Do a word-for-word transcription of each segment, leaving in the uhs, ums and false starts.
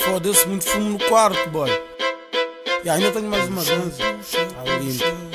Foda-se, muito fumo no quarto, boy. E ainda tenho mais uma dança. Tá lindo.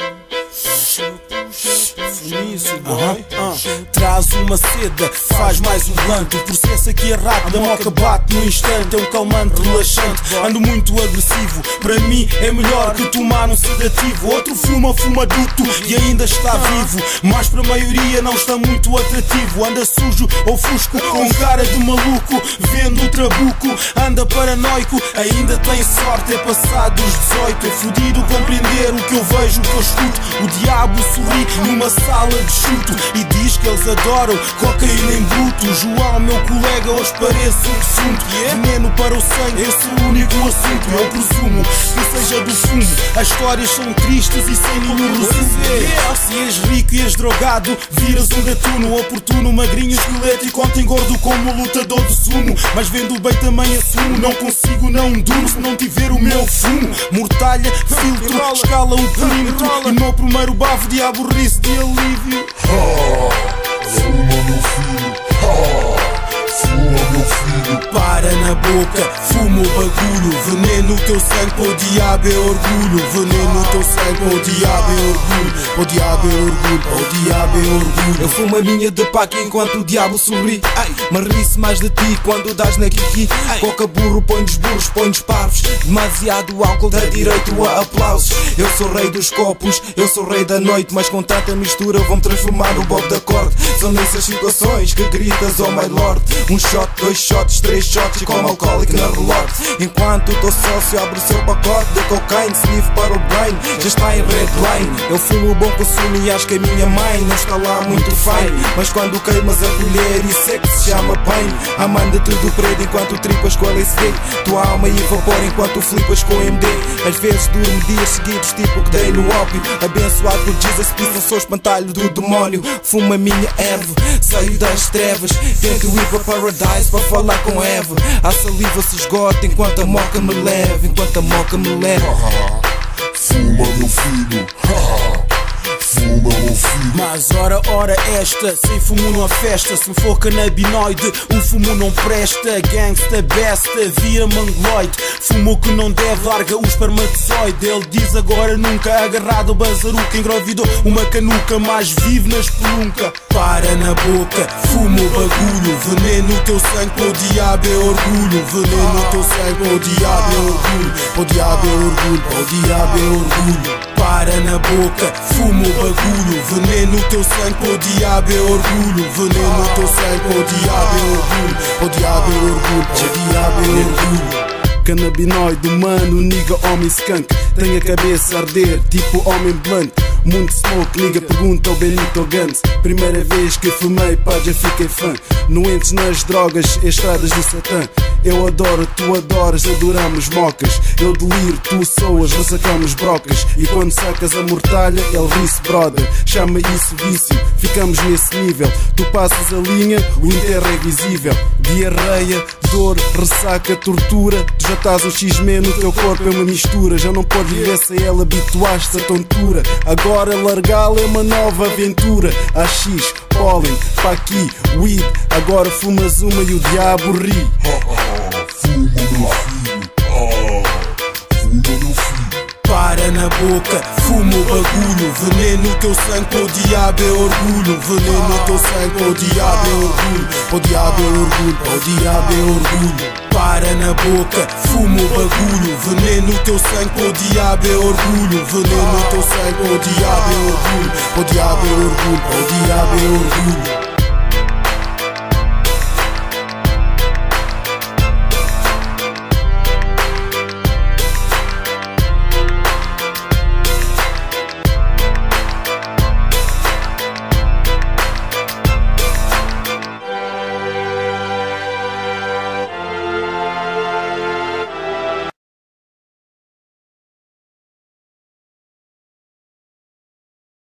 Fumiço, boy. Uh-huh. uh. Traz uma seda, faz mais um blunt. O processo aqui é rápido, a moca bate no instante. É um calmante, relaxante, ando muito agressivo. Para mim é melhor que tomar um sedativo. Outro fuma, fuma duto e ainda está vivo. Mas para a maioria não está muito atrativo. Anda sujo ou fusco, com cara de maluco. Vendo o trabuco, anda paranoico. Ainda tem sorte, é passado os dezoito. É fodido compreender o que eu vejo, o que eu escuto. O diabo sorri numa sala de chuto e diz que eles adoram cocaína em bruto. João, meu colega, hoje parece um defunto. Veneno para o sangue, esse é o único assunto. Eu presumo que seja do fumo. As histórias são tristes e sem nenhum resumo. Se és rico e és drogado, viras um gatuno oportuno, magrinho, esqueleto e contem gordo como lutador de sumo. Mas vendo bem também assumo, não consigo, não durmo se não tiver o meu fumo. Mortalha, filtro, escala o perímetro. E meu primeiro bafo de aborrice de alívio. Ha, fuma meu filho, ha, fuma meu filho. Para na boca, fuma o bagulho. Veneno no teu sangue, para o diabo é orgulho. Veneno no teu sangue, para o diabo é orgulho. Para o diabo é orgulho, para o diabo é orgulho. Eu fumo a minha de paca enquanto o diabo sorri. Mas ri-se mais de ti quando dás na kiki. Coca burro, põe-nos burros, põe-nos parvos. Demasiado álcool dá direito a aplausos. Eu sou rei dos copos, eu sou rei da noite. Mas com tanta mistura vou-me transformar no Bob da corte. São nessas situações que gritas, oh my lord. Um shot, dois shots, três shots e como alcoólico na relote. Enquanto o teu sócio abre o seu pacote de cocaine, sniff para o brain, já está em redline. Eu fumo o bom consumo e acho que a minha mãe não está lá muito fine. Mas quando queimas a colher, isso é que se chama pain. Amanda tudo preto enquanto tripas com L S D. Tua alma evapora enquanto flipas com M D. Às vezes durmo dias seguidos tipo que dei no ópio. Abençoado por Jesus, pisa, sou espantalho do demónio. Fumo a minha erva, saio das trevas. Tento ir para Paradise para falar com Eva. A saliva se esgota enquanto a moca me leva. Enquanto a moca me leva. Fuma meu filho, ha, fuma meu filho. Mas ora, ora esta, sem fumo numa festa. Se for canabinoide, o fumo não presta. Gangsta besta, vira mangloide. Fumo que não deve, larga o espermatozoide. Ele diz agora nunca, agarrado ao bazaruca. Engravidou uma canuca, mas vive na espelunca. Para na boca, fumo o bagulho. Veneno no teu sangue, para o diabo é orgulho. Veneno no teu sangue, para o diabo é orgulho. Para o diabo é orgulho, para o diabo é orgulho. Para na boca, fumo o bagulho. Veneno no teu sangue, para o diabo é orgulho. Veneno no teu sangue, para o diabo é orgulho. Para o diabo é orgulho, para o diabo é orgulho. Canabinoide, humano, nigga, homem skunk. Tem a cabeça a arder, tipo homem blunt. Muito smoke, nigga, pergunta ao Benito Gantz. Primeira vez que fumei, pá, já fiquei fã. Não entres nas drogas, estradas do Satã. Eu adoro, tu adoras, adoramos mocas. Eu deliro, tu soas, ressacamos brocas. E quando sacas a mortalha, ele ri-se, brother. Chama isso vício, ficamos nesse nível. Tu passas a linha, o enterro é visível. Diarreia, dor, ressaca, tortura. Tu já estás o X-Men no teu corpo, é uma mistura. Já não podes viver sem ela, habituaste a tontura. Agora largá-la é uma nova aventura. A X, pólen, pa aqui, weed. Agora fumas uma e o diabo ri. Fuma meu filho, ha, fuma meu filho. Para na boca, fumo o bagulho. Veneno no teu sangue, para o diabo é orgulho. Veneno no teu sangue, para o diabo é orgulho. Para o diabo é orgulho, para o diabo é orgulho. Para na boca, fumo o bagulho. Veneno no teu sangue, para o diabo é orgulho. Veneno no teu sangue, para o diabo é orgulho. Para o diabo é orgulho, para o diabo é orgulho.